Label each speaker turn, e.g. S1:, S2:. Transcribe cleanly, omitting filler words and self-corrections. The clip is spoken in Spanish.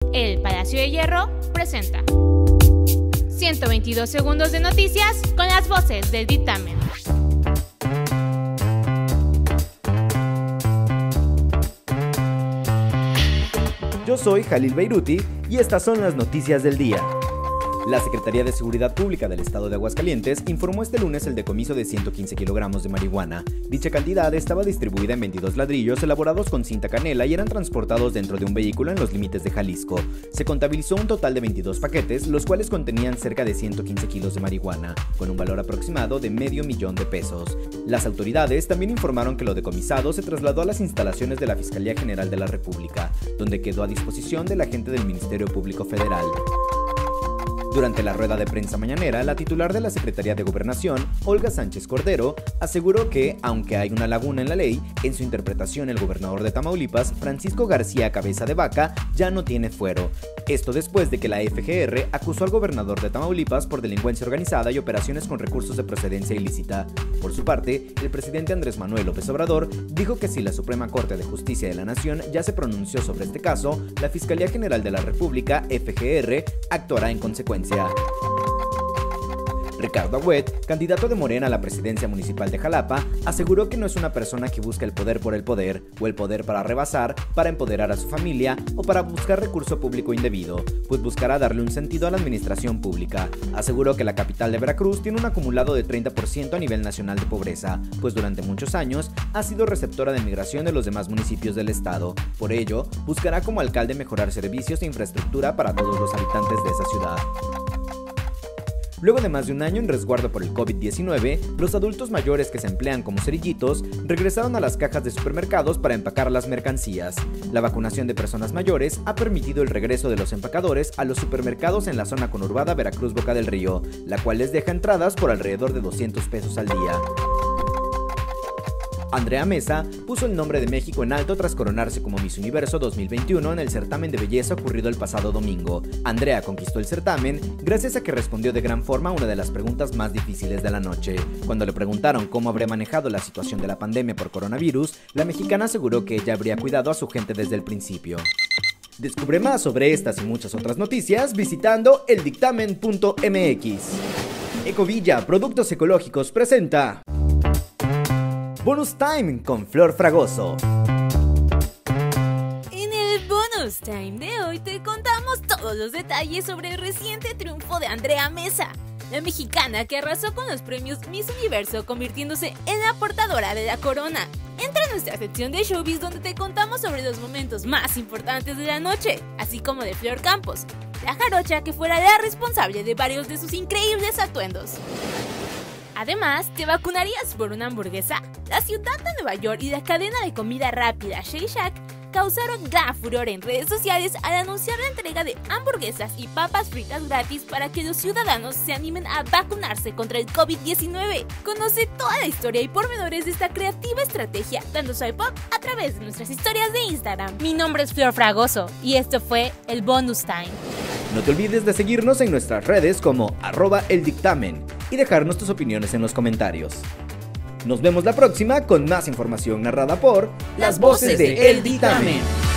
S1: El Palacio de Hierro presenta 122 segundos de noticias con las voces del dictamen.
S2: Yo soy Jalil Beiruti y estas son las noticias del día. La Secretaría de Seguridad Pública del Estado de Aguascalientes informó este lunes el decomiso de 115 kilogramos de marihuana. Dicha cantidad estaba distribuida en 22 ladrillos elaborados con cinta canela y eran transportados dentro de un vehículo en los límites de Jalisco. Se contabilizó un total de 22 paquetes, los cuales contenían cerca de 115 kilos de marihuana, con un valor aproximado de $500,000. Las autoridades también informaron que lo decomisado se trasladó a las instalaciones de la Fiscalía General de la República, donde quedó a disposición del agente del Ministerio Público Federal. Durante la rueda de prensa mañanera, la titular de la Secretaría de Gobernación, Olga Sánchez Cordero, aseguró que, aunque hay una laguna en la ley, en su interpretación el gobernador de Tamaulipas, Francisco García Cabeza de Vaca, ya no tiene fuero. Esto después de que la FGR acusó al gobernador de Tamaulipas por delincuencia organizada y operaciones con recursos de procedencia ilícita. Por su parte, el presidente Andrés Manuel López Obrador dijo que si la Suprema Corte de Justicia de la Nación ya se pronunció sobre este caso, la Fiscalía General de la República, FGR, actuará en consecuencia. Ricardo Agüet, candidato de Morena a la presidencia municipal de Jalapa, aseguró que no es una persona que busca el poder por el poder, o el poder para rebasar, para empoderar a su familia, o para buscar recurso público indebido, pues buscará darle un sentido a la administración pública. Aseguró que la capital de Veracruz tiene un acumulado de 30% a nivel nacional de pobreza, pues durante muchos años ha sido receptora de migración de los demás municipios del estado. Por ello, buscará como alcalde mejorar servicios e infraestructura para todos los habitantes de esa ciudad. Luego de más de un año en resguardo por el COVID-19, los adultos mayores que se emplean como cerillitos regresaron a las cajas de supermercados para empacar las mercancías. La vacunación de personas mayores ha permitido el regreso de los empacadores a los supermercados en la zona conurbada Veracruz-Boca del Río, la cual les deja entradas por alrededor de $200 al día. Andrea Mesa puso el nombre de México en alto tras coronarse como Miss Universo 2021 en el certamen de belleza ocurrido el pasado domingo. Andrea conquistó el certamen gracias a que respondió de gran forma a una de las preguntas más difíciles de la noche. Cuando le preguntaron cómo habría manejado la situación de la pandemia por coronavirus, la mexicana aseguró que ella habría cuidado a su gente desde el principio. Descubre más sobre estas y muchas otras noticias visitando eldictamen.mx. Ecovilla Productos Ecológicos presenta Bonus Time con Flor Fragoso.
S1: En el Bonus Time de hoy te contamos todos los detalles sobre el reciente triunfo de Andrea Mesa, la mexicana que arrasó con los premios Miss Universo convirtiéndose en la portadora de la corona. Entra en nuestra sección de Showbiz donde te contamos sobre los momentos más importantes de la noche, así como de Flor Campos, la jarocha que fuera la responsable de varios de sus increíbles atuendos. Además, ¿te vacunarías por una hamburguesa? La ciudad de Nueva York y la cadena de comida rápida Shake Shack causaron gran furor en redes sociales al anunciar la entrega de hamburguesas y papas fritas gratis para que los ciudadanos se animen a vacunarse contra el COVID-19. Conoce toda la historia y pormenores de esta creativa estrategia dando swipe up a través de nuestras historias de Instagram. Mi nombre es Flor Fragoso y esto fue el Bonus Time.
S2: No te olvides de seguirnos en nuestras redes como @eldictamen y dejarnos tus opiniones en los comentarios. Nos vemos la próxima con más información narrada por
S3: las voces de El Dictamen.